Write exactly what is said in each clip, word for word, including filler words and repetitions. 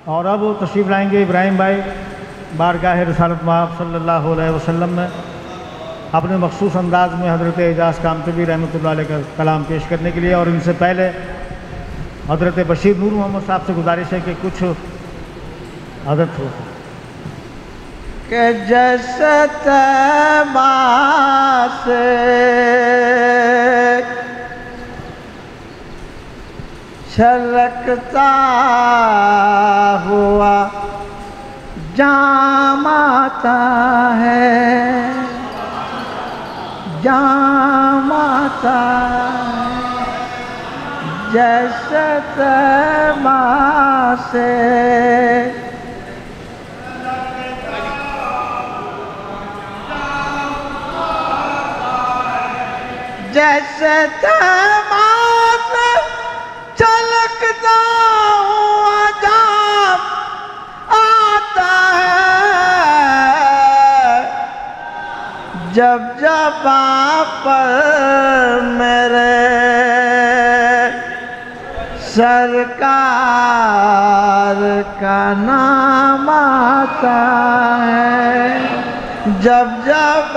और अब वो तशरीफ़ लाएंगे इब्राहिम भाई बारगाह रसालत महब सल्लल्लाहु अलैहि वसल्लम में अपने मखसूस अंदाज में हज़रत एजाज़ कामतबी रहमतुल्लाह अलैह का कलाम पेश करने के लिए। और इनसे पहले हज़रत बशीर नूर मोहम्मद साहब से गुजारिश है कि कुछ हज़रत हो के जैसे तैबा से छलकता हुआ जाम आता है, जाम आता है, जैसे तैबा से जैसे तैबा से छलकता हुआ जाम आता है, जब जब आप पर मेरे सरकार का नाम आता है, जब जब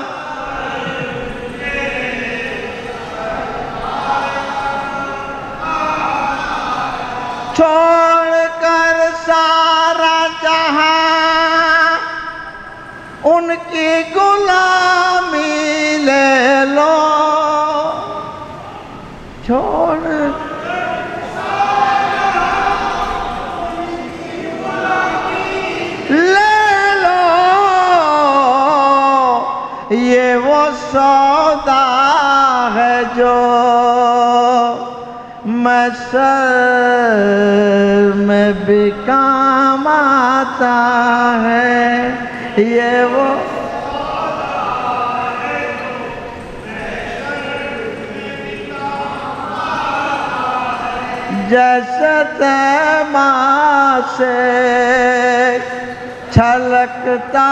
छोड़कर सारा जहां उनकी गुलामी ले लो, छोड़ ले लो, ये वो सौदा है जो मैं सर में भी काम आता है, ये वो जैसे तैबा से छलकता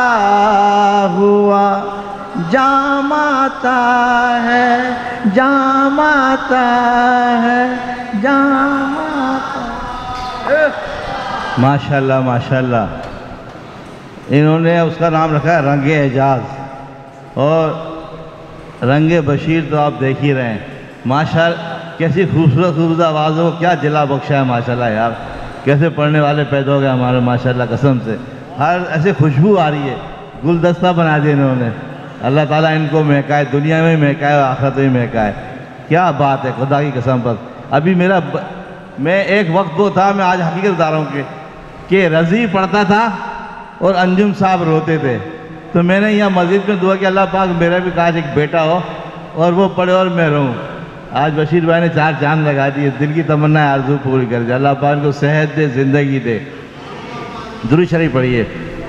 हुआ जाम आता है, जाम आता है, जाम आता है। माशाल्लाह माशाल्लाह। इन्होंने उसका नाम रखा है रंगे एजाज और रंगे बशीर तो आप देख ही रहे हैं। माशाल्लाह कैसी खूबसूरत खूबसूरत आवाज़ों को क्या जिला बख्शा है माशाल्लाह यार, कैसे पढ़ने वाले पैदा हो गए हमारे माशाल्लाह कसम से। हर ऐसे खुशबू आ रही है, गुलदस्ता बना दिया इन्होंने। अल्लाह ताला इनको महकाए, दुनिया में महकाए और आखिरत में महकाए। क्या बात है खुदा की कसम पर। अभी मेरा ब... मैं एक वक्त वो था, मैं आज हकीकत बता रहा हूँ कि कि रज़ी पढ़ता था और अंजुम साहब रोते थे, तो मैंने यहाँ मस्जिद में दुआ कि अल्लाह पाक मेरा भी काश एक बेटा हो और वो पढ़े और मैं रहूँ। आज बशीर भाई ने चार चांद लगा दिए, दिल की तमन्ना आरज़ू पूरी कर दे। अल्लाह पाक को सेहत दे, ज़िंदगी दे। दुरूद शरीफ पढ़िए।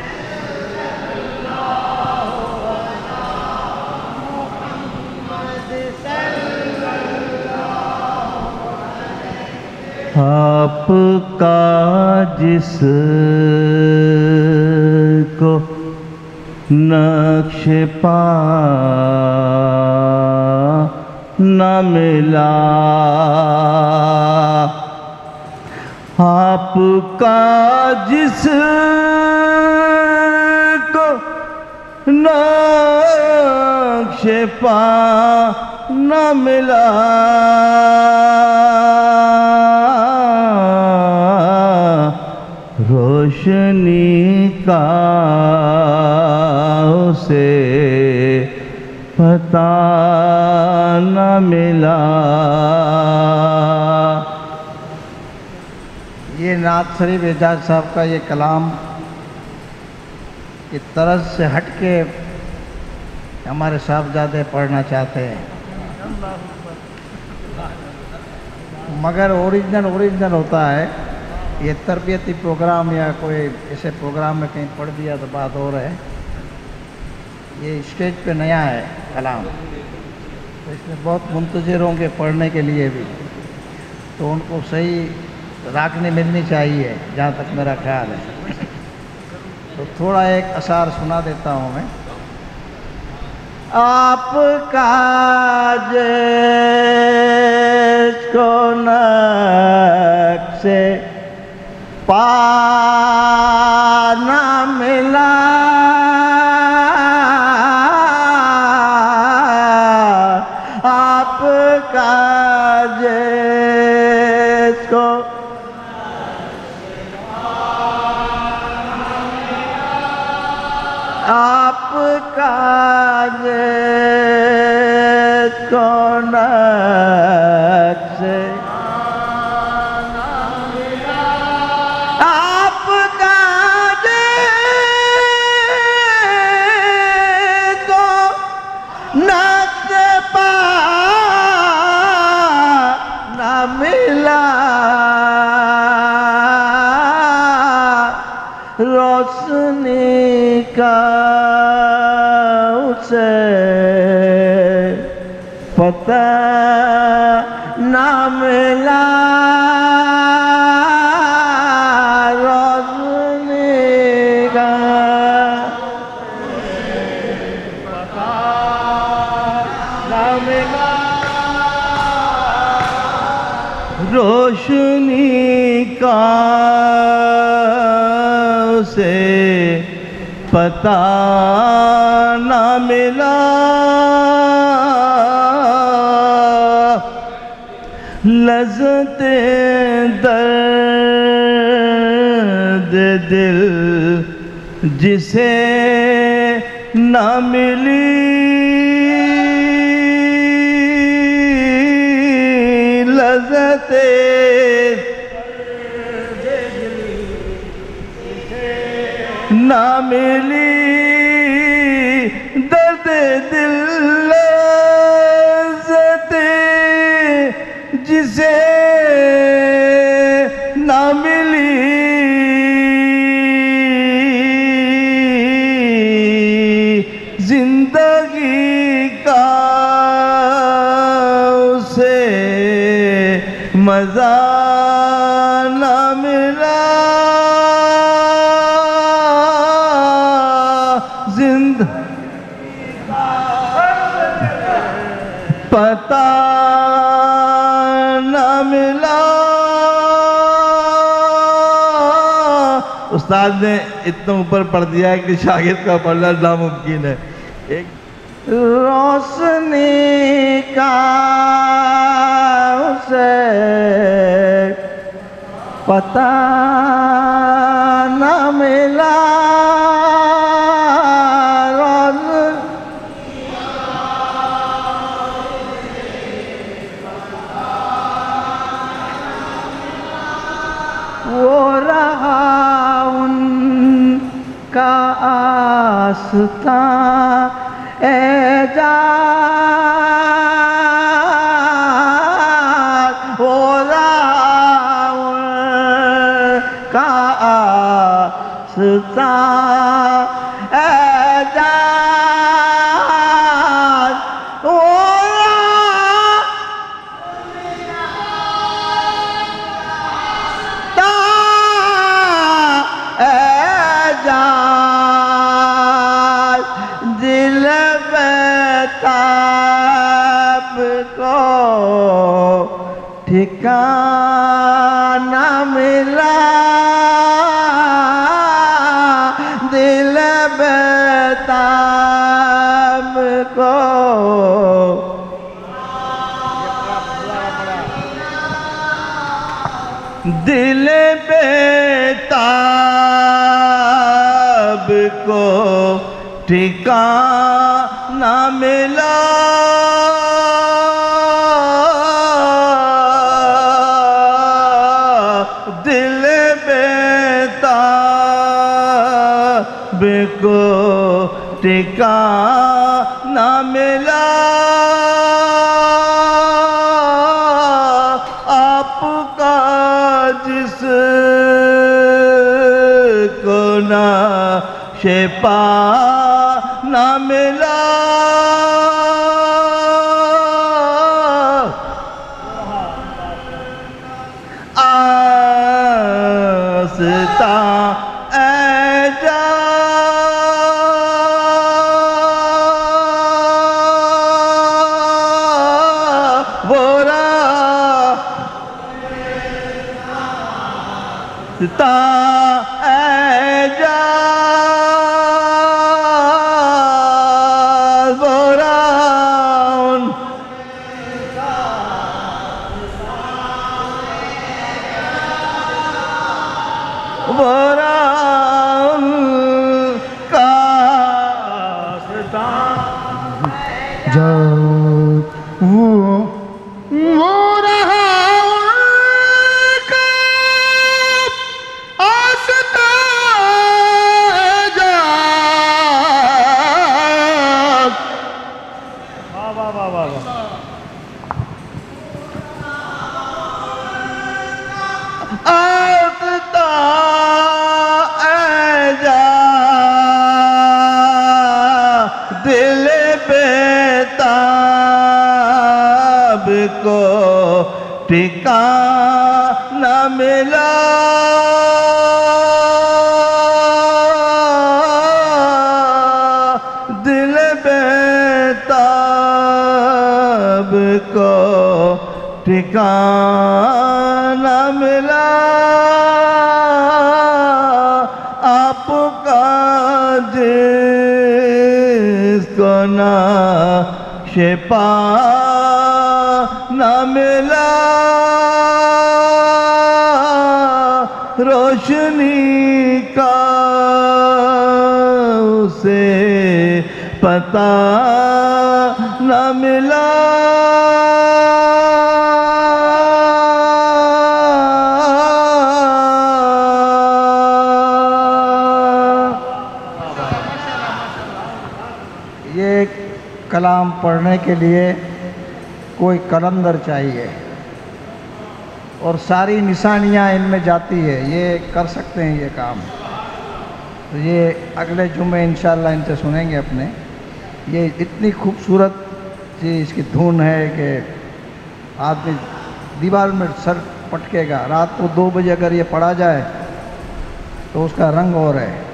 आपका जिस को नक्श पा न मिला, आपका जिस को नक्श पा न मिला, रोशनी का उसे पता न मिला। ये नात शरीफ एजाज साहब का ये कलाम की तरज से हट के हमारे साहबजादे पढ़ना चाहते हैं, मगर ओरिजिनल ओरिजिनल होता है। ये तरबियती प्रोग्राम या कोई ऐसे प्रोग्राम में कहीं पढ़ दिया तो बात हो रहा है। ये स्टेज पे नया है कलाम, तो इसमें बहुत मुंतज़िर होंगे पढ़ने के लिए भी, तो उनको सही रागनी मिलनी चाहिए जहाँ तक मेरा ख्याल है। तो थोड़ा एक अशार सुना देता हूँ मैं। आपका जिसको नक्शे पा ना मिला आपका जिसको आपका जिसको नक्शे रोशनी का उसे पता ना मिला रोशनी का पता ना मिला रोशनी का से पता ना मिला लज़्ज़ते दर्द दिल जिसे ना मिली लज़्ज़ते ना मिली दर्द दिल लज़्ज़ते जिसे ना मिली जिंदगी का उसे मज़ा ना मिला पता न मिला। उस्ताद ने इतना ऊपर पढ़ दिया है कि शागिर्द का पढ़ना नामुमकिन है। एक रोशनी का उसे पता न मिला वो रहा उनका आस्था एजाज वो रहा उनका आस्था एजाज वो दिल बेताब को ठिकाना मिला दिल बेताब को दिल बेताब को ठिकाना मिला दिल बेताब को ठिकाना मिला आपका जिस को ना शेपा ना मिला आस्ता ऐजा वो आस्ता एजाज बोराउन बोराउन का जब वो वो रहा उनका आस्ता एजाज। वाह वाह वाह वाह वाह। आस्ता एजाज दिल बेताब को ठिकाना मिला। दिल बेताब को ठिकाना मिला। आपका जिसको ना शिपा न मिला। रोशनी का उसे पता न मिला। ये कलाम पढ़ने के लिए कोई कलंदर चाहिए और सारी निशानियाँ इनमें जाती है, ये कर सकते हैं ये काम। तो ये अगले जुमे इंशाअल्लाह इनसे सुनेंगे अपने। ये इतनी खूबसूरत सी इसकी धुन है कि आदमी दीवार में सर पटकेगा। रात को दो बजे अगर ये पढ़ा जाए तो उसका रंग और है।